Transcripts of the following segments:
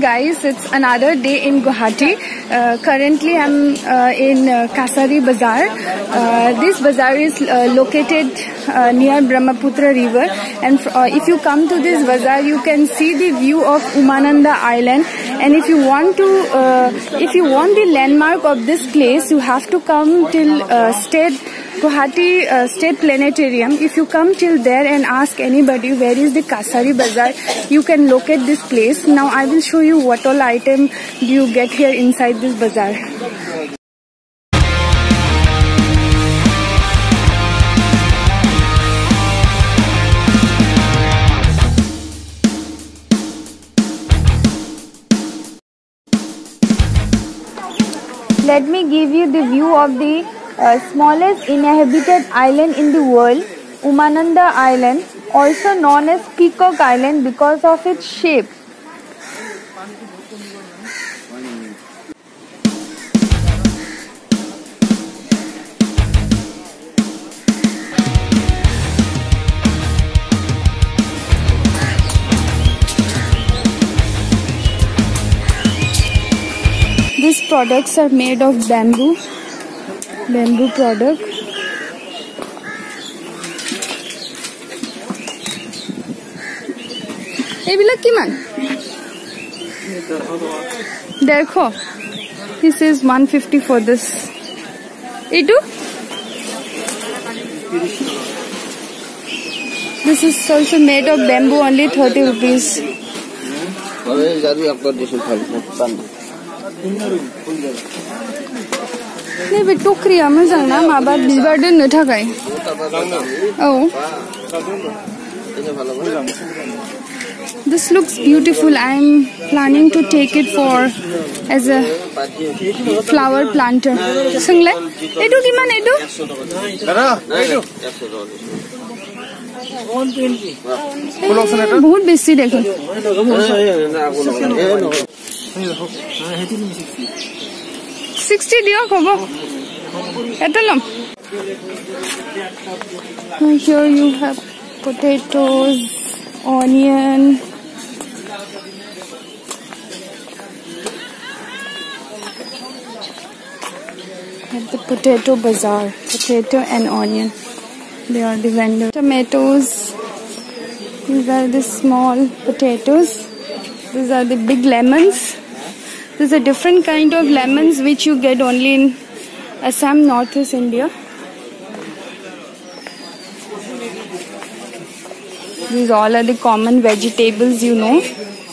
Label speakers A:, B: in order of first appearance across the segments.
A: guys, it's another day in Guwahati. Currently I'm in KACHARI Bazaar. This bazaar is located near Brahmaputra river, and if you come to this bazaar you can see the view of Umananda island. And if you want the landmark of this place, you have to come till Guwahati State Planetarium. If you come till there and ask anybody where is the KACHARI Bazaar, you can locate this place. Now I will show you what all item do you get here inside this bazaar. Let me give you the view of the smallest inhabited island in the world, Umananda Island, also known as Peacock Island because of its shape. These products are made of bamboo product. Ebilak kiman? Dekho. This is 150 for this. Edu? This is also made of bamboo, only 30 rupees. नहीं बे टोकरी आम जाना माँ बाप बिजबार्डन न था काय oh this looks beautiful. I am planning to take it for as a flower planter. संगले एडू किमान एडू बहुत बेसी देखो 60 diyo kobo. Eto lam. Here you have potatoes, onion. At the potato bazaar, potato and onion. They are the vendors. Tomatoes. These are the small potatoes. These are the big lemons. There's a different kind of lemons which you get only in Assam, Northeast India. These all are the common vegetables, you know.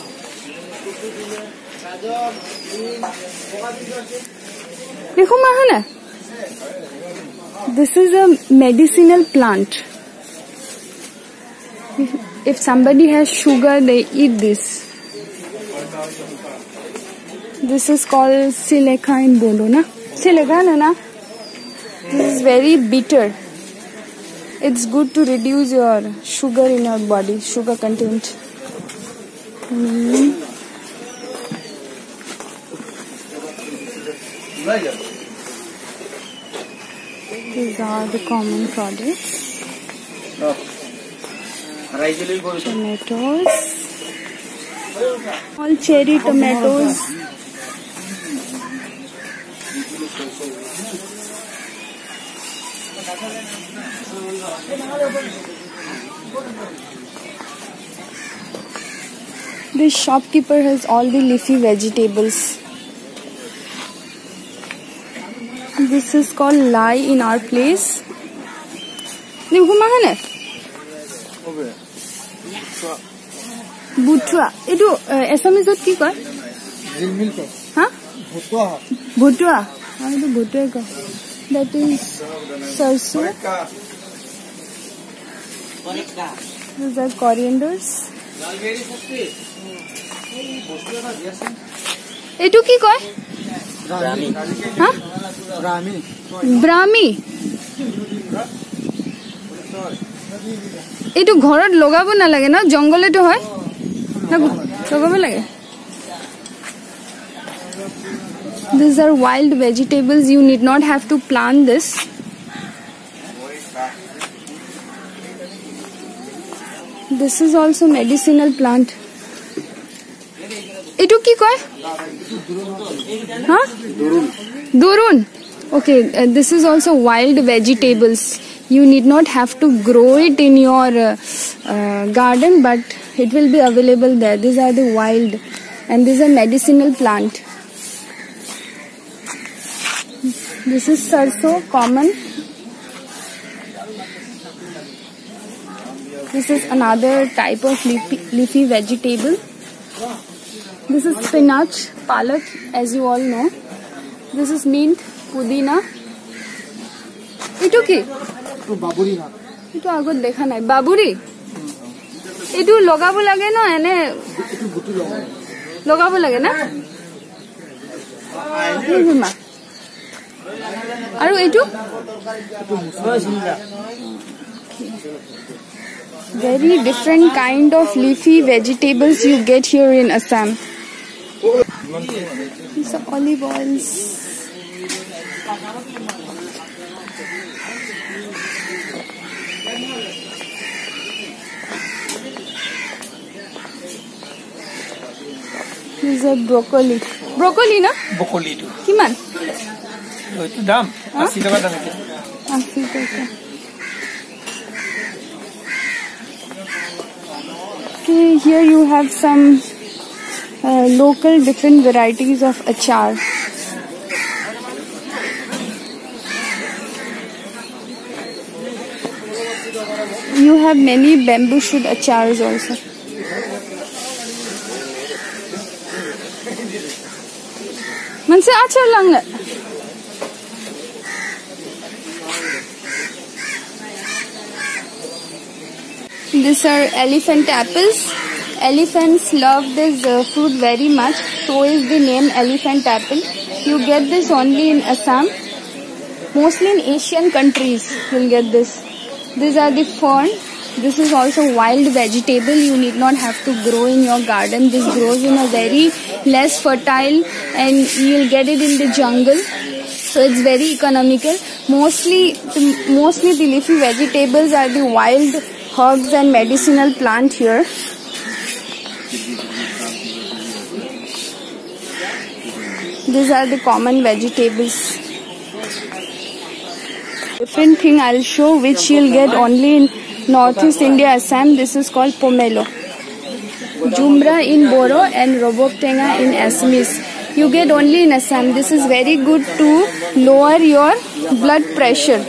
A: This is a medicinal plant. If somebody has sugar, they eat this. This is called sileka in Bolo, na? Sileka, na? This is very bitter. It's good to reduce your sugar in your body, sugar content. These are the common products. Tomatoes. All cherry tomatoes. This shopkeeper has all the leafy vegetables. This is called lai in our place. Butua. Edu Assamese ki koi? Huh? Butua. That is sarso. These are corianders. Edu ki koi? Huh? Brahmi. Edu ghorat logabo na lage na jongole to hoy na logabo lage. These are wild vegetables. You need not have to plant this. This is also medicinal plant. এটু কি কয়? Huh? Durun. Okay, this is also wild vegetables. You need not have to grow it in your garden, but it will be available there. These are the wild, and this is a medicinal plant. This is sarso, common. This is another type of leafy vegetable. This is spinach, palak, as you all know. This is mint, pudina. Ito ki?
B: Baburi na.
A: Ito agot dekha nai. Baburi? Ito logabo lage no ene?
B: Ito guti loga.
A: Logabo lage na? Hima. Aru ito?
B: Ito musla sinja.
A: Very different kind of leafy vegetables you get here in Assam. These are olive oils. These are broccoli. Broccoli na?
B: Broccoli tu.
A: Kiman?
B: Itu dam. 80 taka dam itu.
A: 80 taka. Okay, here you have some local different varieties of achar. You have many bamboo shoot achars also. Manse achar lang. These are elephant apples. Elephants love this fruit very much. So is the name elephant apple. You get this only in Assam. Mostly in Asian countries you'll get this. These are the fern. This is also wild vegetable. You need not have to grow in your garden. This grows in a very less fertile, and you'll get it in the jungle. So it's very economical. Mostly the leafy vegetables are the wild herbs and medicinal plant here. These are the common vegetables. Different thing I'll show, which you'll get only in Northeast India, Assam. This is called pomelo. Jumra in Boro and Roboptenga in Assamese. You get only in Assam. This is very good to lower your blood pressure.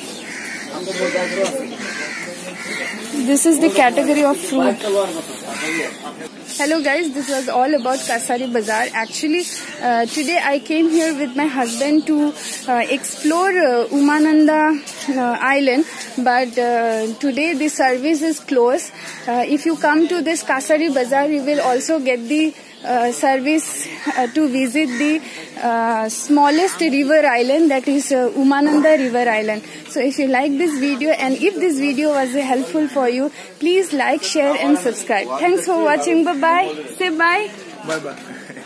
A: This is the category of fruit. Hello guys, this was all about KACHARI Bazaar. Actually, today I came here with my husband to explore Umananda island, but today the service is closed. If you come to this KACHARI Bazaar, you will also get the service to visit the smallest river island, that is Umananda river island. So if you like this video, and if this video was helpful for you, please like, share and subscribe. Thanks for watching. Bye bye. Say bye.
B: Bye bye.